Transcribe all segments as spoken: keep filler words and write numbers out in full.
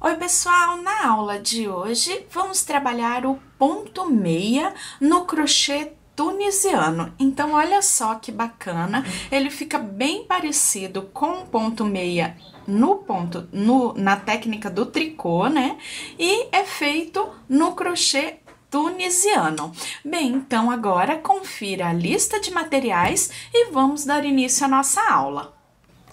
Oi pessoal, na aula de hoje vamos trabalhar o ponto meia no crochê tunisiano. Então olha só que bacana, ele fica bem parecido com o ponto meia no ponto, no, na técnica do tricô, né? E é feito no crochê tunisiano. Bem, então agora confira a lista de materiais e vamos dar início à nossa aula.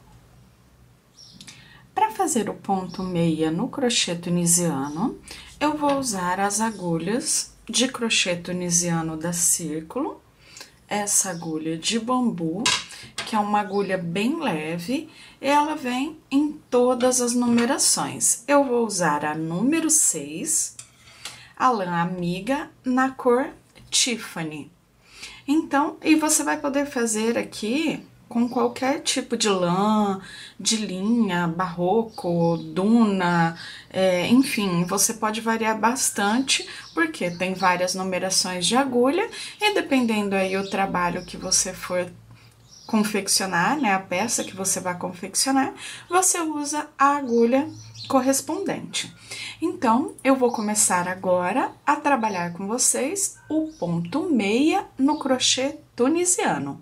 Para fazer o ponto meia no crochê tunisiano, eu vou usar as agulhas de crochê tunisiano da Círculo, essa agulha de bambu, que é uma agulha bem leve, e ela vem em todas as numerações. Eu vou usar a número seis, a lã amiga, na cor Tiffany. Então, e você vai poder fazer aqui com qualquer tipo de lã, de linha, barroco, duna, é, enfim, você pode variar bastante, porque tem várias numerações de agulha, e dependendo aí o trabalho que você for confeccionar, né, a peça que você vai confeccionar, você usa a agulha correspondente. Então, eu vou começar agora a trabalhar com vocês o ponto meia no crochê tunisiano.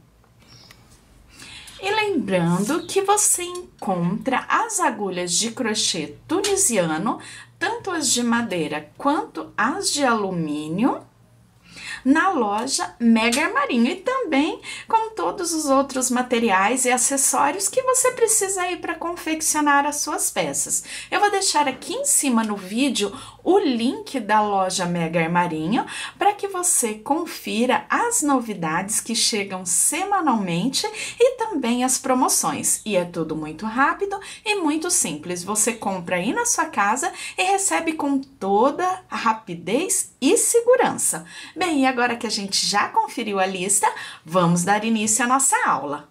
E lembrando que você encontra as agulhas de crochê tunisiano, tanto as de madeira quanto as de alumínio, na loja Mega Armarinho, e também com todos os outros materiais e acessórios que você precisa aí para confeccionar as suas peças. Eu vou deixar aqui em cima no vídeo o link da loja Mega Armarinho para que você confira as novidades que chegam semanalmente e também as promoções. E é tudo muito rápido e muito simples. Você compra aí na sua casa e recebe com toda a rapidez e segurança. Bem, e agora que a gente já conferiu a lista, vamos dar início à nossa aula.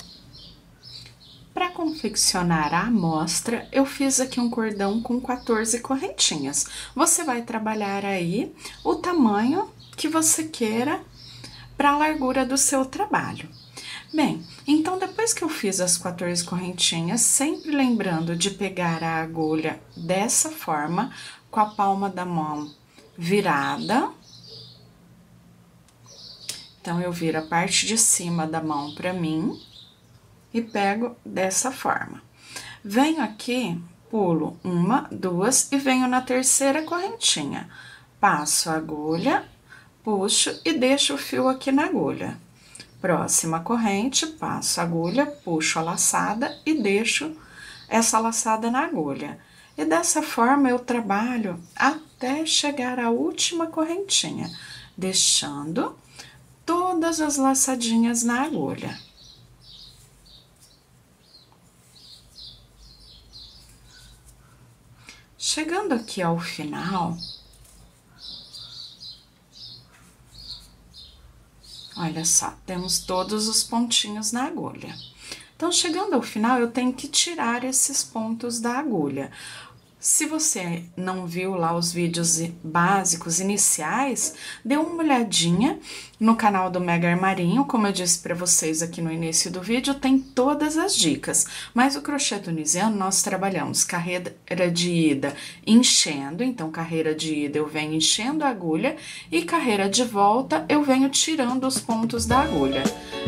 Para confeccionar a amostra, eu fiz aqui um cordão com quatorze correntinhas. Você vai trabalhar aí o tamanho que você queira para a largura do seu trabalho. Bem, então depois que eu fiz as quatorze correntinhas, sempre lembrando de pegar a agulha dessa forma, com a palma da mão virada. Então, eu viro a parte de cima da mão para mim e pego dessa forma. Venho aqui, pulo uma, duas e venho na terceira correntinha. Passo a agulha, puxo e deixo o fio aqui na agulha. Próxima corrente, passo a agulha, puxo a laçada e deixo essa laçada na agulha. E dessa forma eu trabalho até chegar à última correntinha, deixando todas as laçadinhas na agulha. Chegando aqui ao final, olha só, temos todos os pontinhos na agulha. Então, chegando ao final, eu tenho que tirar esses pontos da agulha. Se você não viu lá os vídeos básicos iniciais, dê uma olhadinha no canal do Mega Armarinho. Como eu disse para vocês aqui no início do vídeo, tem todas as dicas. Mas o crochê tunisiano, nós trabalhamos carreira de ida enchendo. Então, carreira de ida eu venho enchendo a agulha e carreira de volta eu venho tirando os pontos da agulha.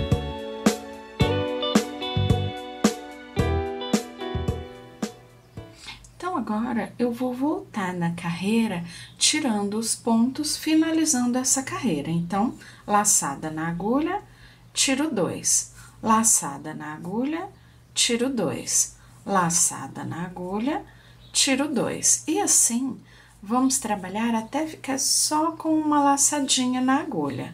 Agora, eu vou voltar na carreira, tirando os pontos, finalizando essa carreira. Então, laçada na agulha, tiro dois. Laçada na agulha, tiro dois. Laçada na agulha, tiro dois. E assim, vamos trabalhar até ficar só com uma laçadinha na agulha.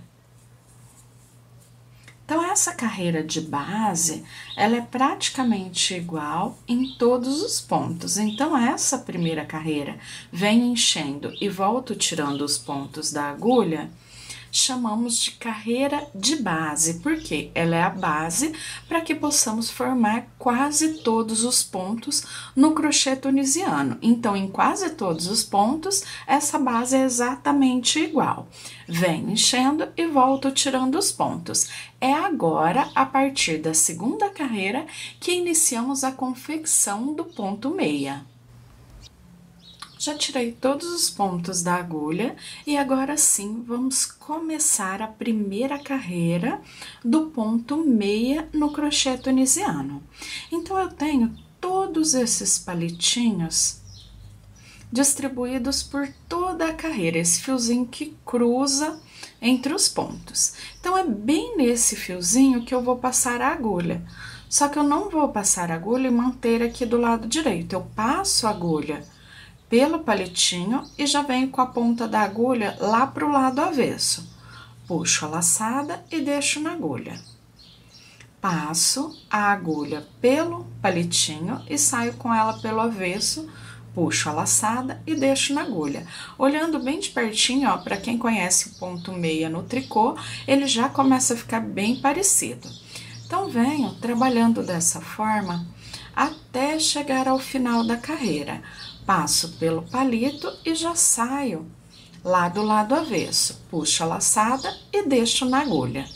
Então, essa carreira de base, ela é praticamente igual em todos os pontos. Então, essa primeira carreira vem enchendo e volto tirando os pontos da agulha, chamamos de carreira de base, porque ela é a base para que possamos formar quase todos os pontos no crochê tunisiano. Então, em quase todos os pontos, essa base é exatamente igual. Venho enchendo e volto tirando os pontos. É agora, a partir da segunda carreira, que iniciamos a confecção do ponto meia. Já tirei todos os pontos da agulha e agora sim vamos começar a primeira carreira do ponto meia no crochê tunisiano. Então, eu tenho todos esses palitinhos distribuídos por toda a carreira, esse fiozinho que cruza entre os pontos. Então, é bem nesse fiozinho que eu vou passar a agulha. Só que eu não vou passar a agulha e manter aqui do lado direito. Eu passo a agulha pelo palitinho e já venho com a ponta da agulha lá pro lado avesso. Puxo a laçada e deixo na agulha. Passo a agulha pelo palitinho e saio com ela pelo avesso, puxo a laçada e deixo na agulha. Olhando bem de pertinho, ó, para quem conhece o ponto meia no tricô, ele já começa a ficar bem parecido. Então, venho trabalhando dessa forma até chegar ao final da carreira. Passo pelo palito e já saio lá do lado avesso. Puxo a laçada e deixo na agulha.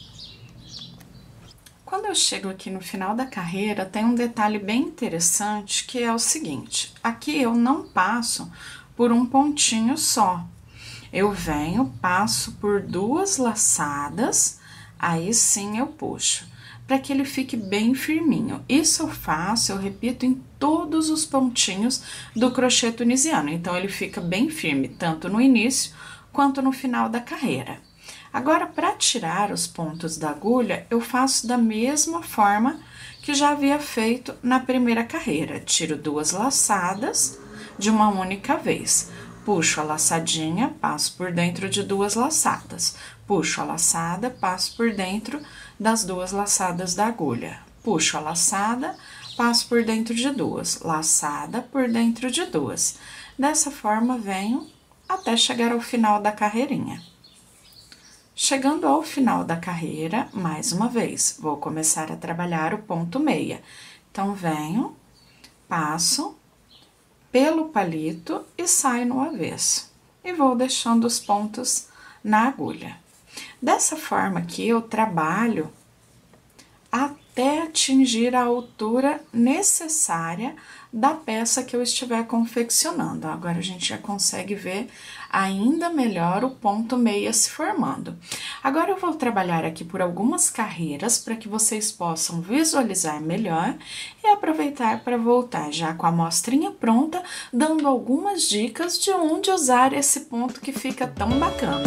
Quando eu chego aqui no final da carreira, tem um detalhe bem interessante, que é o seguinte: aqui eu não passo por um pontinho só. Eu venho, passo por duas laçadas, aí sim eu puxo, para que ele fique bem firminho. Isso eu faço, eu repito em todos os pontinhos do crochê tunisiano. Então, ele fica bem firme, tanto no início quanto no final da carreira. Agora, para tirar os pontos da agulha, eu faço da mesma forma que já havia feito na primeira carreira. Tiro duas laçadas de uma única vez. Puxo a laçadinha, passo por dentro de duas laçadas. Puxo a laçada, passo por dentro das duas laçadas da agulha. Puxo a laçada, passo por dentro de duas. Laçada por dentro de duas. Dessa forma, venho até chegar ao final da carreirinha. Chegando ao final da carreira, mais uma vez, vou começar a trabalhar o ponto meia. Então, venho, passo pelo palito e saio no avesso. E vou deixando os pontos na agulha. Dessa forma aqui, eu trabalho até atingir a altura necessária da peça que eu estiver confeccionando. Agora, a gente já consegue ver ainda melhor o ponto meia se formando. Agora, eu vou trabalhar aqui por algumas carreiras para que vocês possam visualizar melhor e aproveitar para voltar já com a amostrinha pronta, dando algumas dicas de onde usar esse ponto que fica tão bacana.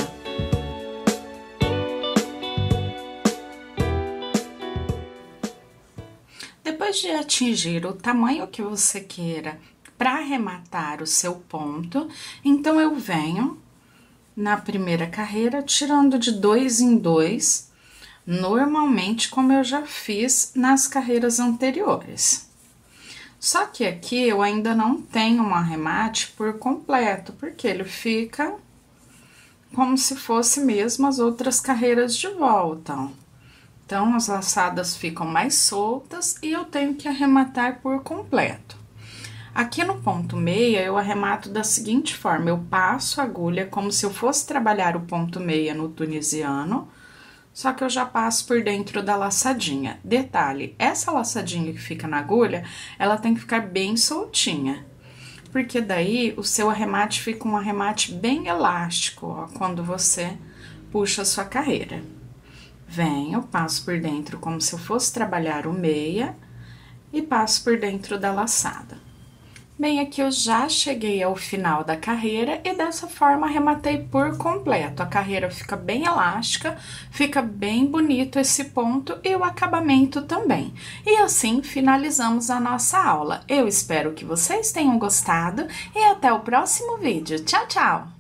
Depois de atingir o tamanho que você queira para arrematar o seu ponto, então eu venho na primeira carreira tirando de dois em dois, normalmente como eu já fiz nas carreiras anteriores. Só que aqui eu ainda não tenho um arremate por completo, porque ele fica como se fosse mesmo as outras carreiras de volta, ó. Então, as laçadas ficam mais soltas e eu tenho que arrematar por completo. Aqui no ponto meia, eu arremato da seguinte forma: eu passo a agulha como se eu fosse trabalhar o ponto meia no tunisiano, só que eu já passo por dentro da laçadinha. Detalhe, essa laçadinha que fica na agulha, ela tem que ficar bem soltinha, porque daí o seu arremate fica um arremate bem elástico, ó, quando você puxa a sua carreira. Venho, passo por dentro como se eu fosse trabalhar o meia e passo por dentro da laçada. Bem, aqui eu já cheguei ao final da carreira e dessa forma arrematei por completo. A carreira fica bem elástica, fica bem bonito esse ponto e o acabamento também. E assim finalizamos a nossa aula. Eu espero que vocês tenham gostado e até o próximo vídeo. Tchau, tchau!